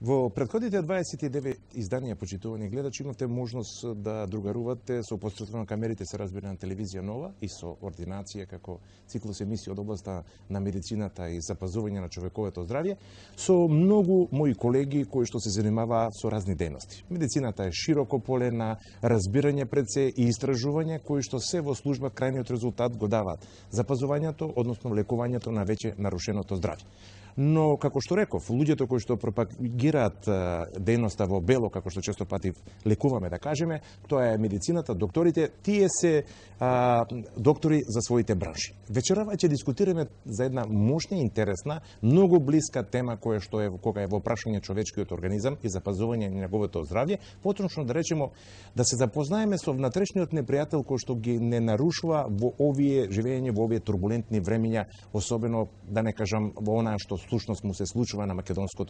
Во претходните 29 изданија, почитувани гледачи, имавте можност да другарувате со посредством на камерите, се разбира, на телевизија Нова и со ординација како циклус емисија од областа на медицината и запазување на човековото здравје, со многу мои колеги кои што се занимаваат со разни дејности. Медицината е широко поле на разбирање пред се и истражување кои што се во служба крајниот резултат го даваат запазувањето, односно лекувањето на веќе нарушеното здравје. Но, како што реков, луѓето кои што пропагираат дејноста во бело, како што често пати лекуваме, да кажеме, тоа е медицината, докторите, тие се доктори за своите бранши. Вечерава ќе дискутираме за една мощна и интересна, многу блиска тема која што е кога е во прашање човечкиот организам и запазување на неговото здравје, поточно да речемо да се запознаеме со внатрешниот непријател кој што ги не нарушува во овие живење во овие турбулентни времиња, особено да не кажам во онаа што слушност му се случува на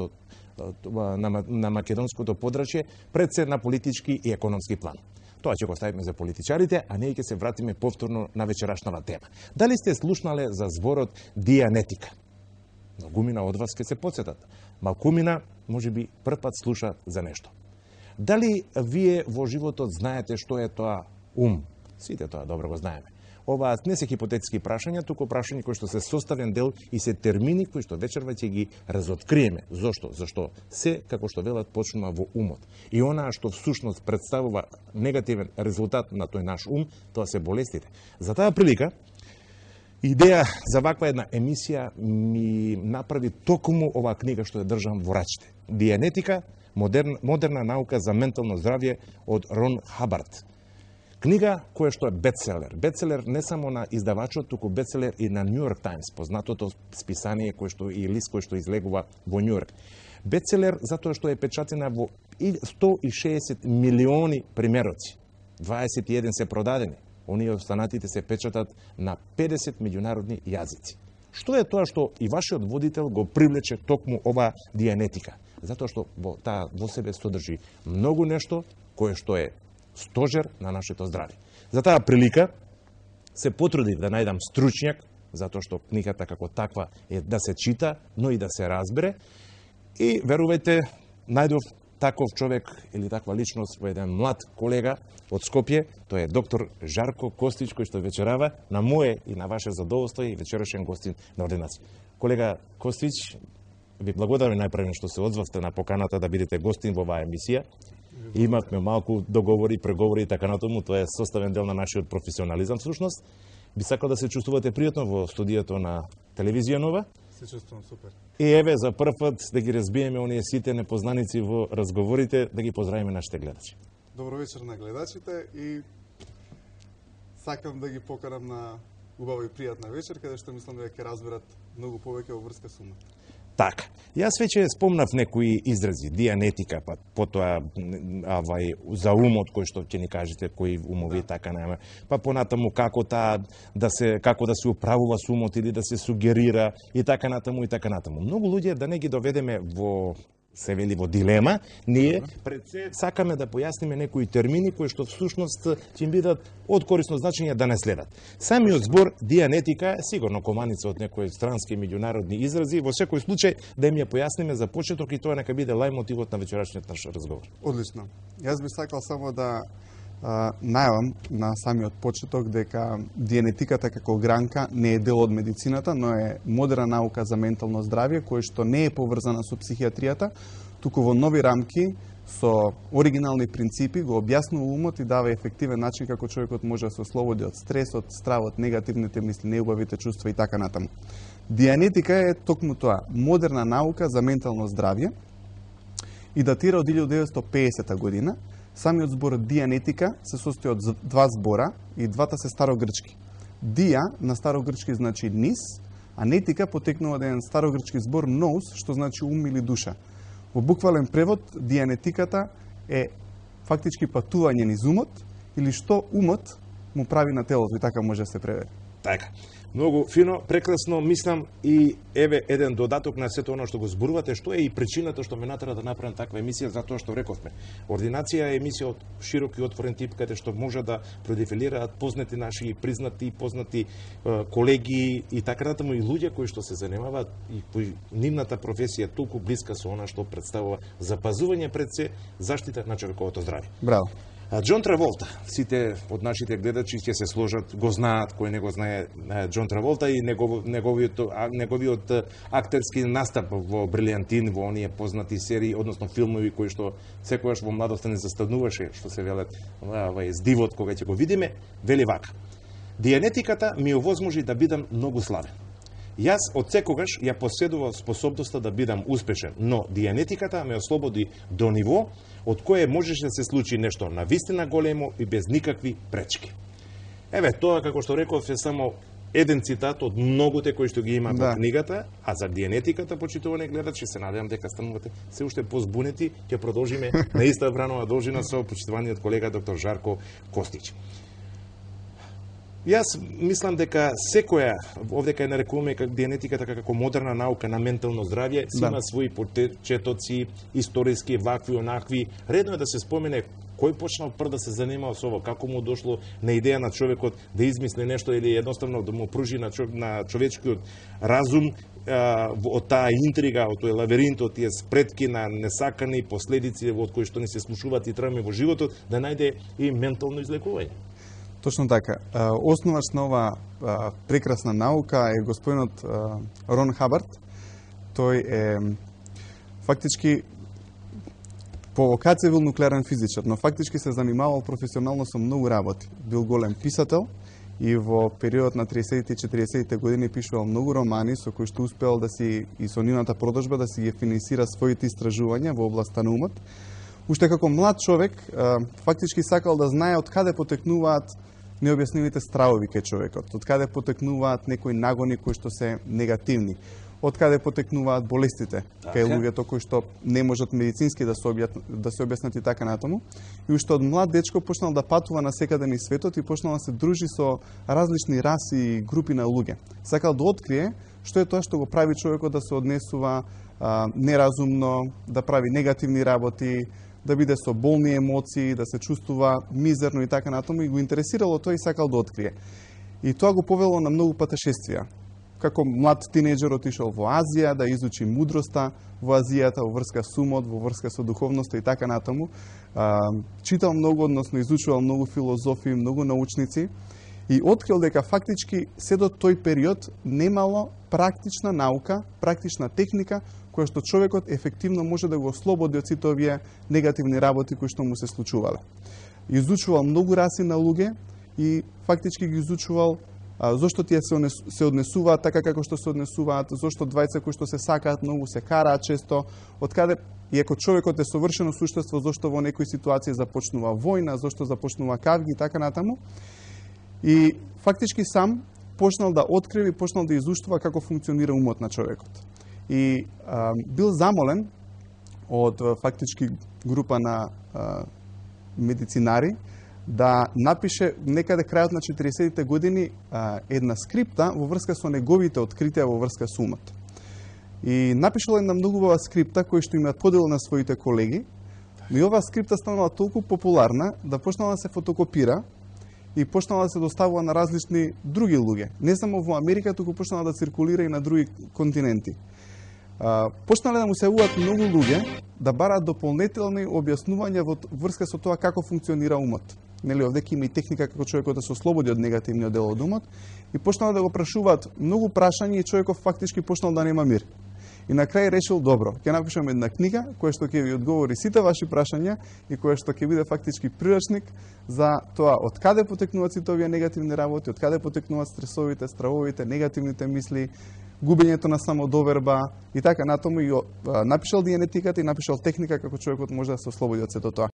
македонското подрачје, пред се на политички и економски план. Тоа ќе го ставиме за политичарите, а ние ќе се вратиме повторно на вечерашната тема. Дали сте слушнале за зборот дианетика? Многумина од вас ќе се потсетат. Малкумина, можеби, прв пат слуша за нешто. Дали вие во животот знаете што е тоа ум? Сите тоа добро го знаеме. Ова не се хипотетски прашања, туку прашања кои што се составен дел и се термини кои што вечерва ќе ги разоткриеме. Зошто? Зашто се, како што велат, почнува во умот. И онаа што всушност представува негативен резултат на тој наш ум, тоа се болестите. За таа прилика, идеја за ваква една емисија ми направи токму оваа книга што ја држам во рачите. Дианетика, модерна наука за ментално здравје од Рон Хабард. Книга која што е бестселер. Бестселер не само на издавачот, туку бестселер и на Нью Йорк Таймс, познатото списание кој што и лист кој што излегува во Нью Йорк. Бестселер затоа што е печатена во 160 милиони примероци. 21 се продадени. Оние останатите се печатат на 50 меѓународни јазици. Што е тоа што и вашиот водител го привлече токму ова дианетика? Затоа што во себе содржи многу нешто кое што е стожер на нашето здравје. За таа прилика се потрудив да најдам стручњак, затоа што книгата како таква е да се чита, но и да се разбере. И верувајте, најдов таков човек или таква личност во еден млад колега од Скопје, тој е доктор Жарко Костич, кој што вечерава на мое и на ваше задоволство и вечерашен гостин на ординација. Колега Костич, ви благодарам најпрвено што се одзвавте на поканата да бидете гостин во оваа емисија. Имавме малку договори, преговори и така натаму, тоа е составен дел на нашиот професионализам всушност. Би сакал да се чувствувате пријатно во студиото на телевизија Нова. Се чувствувам супер. И еве за прв пат да ги разбиеме оние сите непознаници во разговорите, да ги поздравиме нашите гледачи. Добро вечер на гледачите и сакам да ги поканам на убава и пријатна вечер, каде што мислам дека ќе разберат многу повеќе во врска со умот. Така. Јас веќе спомнав некои изрази, дианетика, па потоа за умот кој што ќе ни кажете кои умови и така нема. Па понатаму како да се управува со умот или да се сугерира и така натаму и така натаму. Многу луѓе да не ги доведеме во се вели во дилема, ние пред се сакаме да појасниме некои термини кои што всушност ќе им бидат од корисно значење да не следат. Самиот збор дианетика е сигурно команица од некои странски меѓународни изрази, во секој случај да им ја појасниме за почеток и тоа нека биде лајмотивот на вечерашниот наш разговор. Одлично. Јас би сакал само да најавам на самиот почеток дека дианетиката како гранка не е дел од медицината, но е модерна наука за ментално здравје, кој што не е поврзана со психијатријата, туку во нови рамки, со оригинални принципи, го објаснува умот и дава ефективен начин како човекот може да се ослободи од стресот, стравот, негативните мисли, неубавите чувства и така натаму. Дианетика е токму тоа, модерна наука за ментално здравје и датира од 1950 година. Самиот збор дианетика се состои од два збора и двата се старогрчки. Дија на старогрчки значи низ, а нетика потекнува од еден старогрчки збор nous, што значи ум или душа. Во буквален превод, дианетиката е фактички патување низ умот, или што умот му прави на телото, и така може да се преведе. Така. Многу фино, прекрасно, мислам и еве еден додаток на сето оно што го зборувате, што е и причината што ме натера да направам таква емисија, затоа што рековме. Ординација е емисија од широк и отворен тип, каде што може да продефилираат познати наши, признати, познати колеги и така натаму и луѓе кои што се занимаваат и кои нивната професија е толку блиска со она што представува запазување пред се заштита на човековото здравје. Браво. Џон Траволта, сите од нашите гледачи ќе се сложат, го знаат, кој не го знае Џон Траволта и неговиот актерски настап во Брилијантин, во оние познати серии, односно филмови кои што секогаш во младоста не застануваше, што се велат здивот кога ќе го видиме, вели вака. Дианетиката ми овозможи да бидам многу славен. Јас од секогаш ја поседував способноста да бидам успешен, но дианетиката ме ослободи до ниво од кое можеше да се случи нешто навистина големо и без никакви пречки. Еве, тоа, како што реков, е само еден цитат од многуте кои што ги има во книгата, а за дианетиката, почитувани гледачи, се надевам дека станувате се уште позбунети, ќе продолжиме на иста бранова должина со почитуваниот колега доктор Жарко Костич. Јас мислам дека секоја, овдека ја нарекуваме дианетиката како модерна наука на ментално здравје, си има своји почетоци, историски, вакви, онакви. Редно е да се спомене кој почнал прв да се занимава со ово, како му дошло на идеја на човекот да измисли нешто или едноставно да му пружи на човечкиот разум од таа интрига, од тој лавиринт, од тие спретки на несакани последици од кои што ни се случуваат и травми во животот, да најде и ментално излекување. Точно така. Основач на ова прекрасна наука е господинот Рон Хабард. Тој е фактички по вокација бил нуклеарен физичар, но фактички се занимавал професионално со многу работи. Бил голем писател и во период на 30-те и 40-те години пишувал многу романи со кои што успеал да си и со нивната продолжба да си ги финансира своите истражувања во областа на умот. Уште како млад човек, фактички сакал да знае од каде потекнуваат необјаснивите стравови кај човекот, од каде потекнуваат некои нагони кои што се негативни, од каде потекнуваат болестите кај луѓето кои што не можат медицински да се објаснат и така натаму. И уште од млад дечко почнал да патува на секаде низ светот и почнал да се дружи со различни раси и групи на луѓе. Сакал да открие што е тоа што го прави човекот да се однесува неразумно, да прави негативни работи, да биде со болни емоции, да се чувствува мизерно и така натаму, и го интересирало тоа и сакал да открие. И тоа го повело на многу патешествија. Како млад тинејџер отишол во Азија да изучи мудроста во Азијата, во врска со умот, во врска со духовноста и така натаму. Читал многу, односно изучувал многу филозофии, многу научници и открил дека фактички се до тој период немало практична наука, практична техника која што човекот ефективно може да го ослободи од сите овие негативни работи кои што му се случувале. Изучувал многу раси на луѓе и фактички ги изучувал зошто тие се однесуваат така како што се однесуваат, зошто двајца кои што се сакаат многу се караат често, откаде иако човекот е совршено суштество, зошто во некои ситуации започнува војна, зошто започнува кавги и така натаму. И фактички сам почнал да открива и почнал да изуштува како функционира умот на човекот. И бил замолен од фактички група на медицинари да напише некаде крајот на 40-те години една скрипта во врска со неговите откритија во врска со умот. И напишал една многу убава скрипта која што им ја поделил на своите колеги, но и оваа скрипта станала толку популарна да почнала да се фотокопира и почнала да се доставува на различни други луѓе. Не само во Америка, туку почнала да циркулира и на други континенти. Почнале да му се јавуваат многу луѓе да бараат дополнителни објаснувања во врска со тоа како функционира умот. Нели, овдека има и техника како човекот да се ослободи од негативниот дел од умот и почнале да го прашуваат многу прашања и човекот фактички почнал да нема мир. И на крај решил, добро, ќе напишам една книга која што ќе ви одговори сите ваши прашања и која што ќе биде фактички прирачник за тоа од каде потекнуваат сите овие негативни работи, од каде потекнуваат стресовите, стравовите, негативните мисли, губењето на самодоверба и така натаму, и напишал дианетиката и напишал техника како човекот може да се ослободи од сето тоа.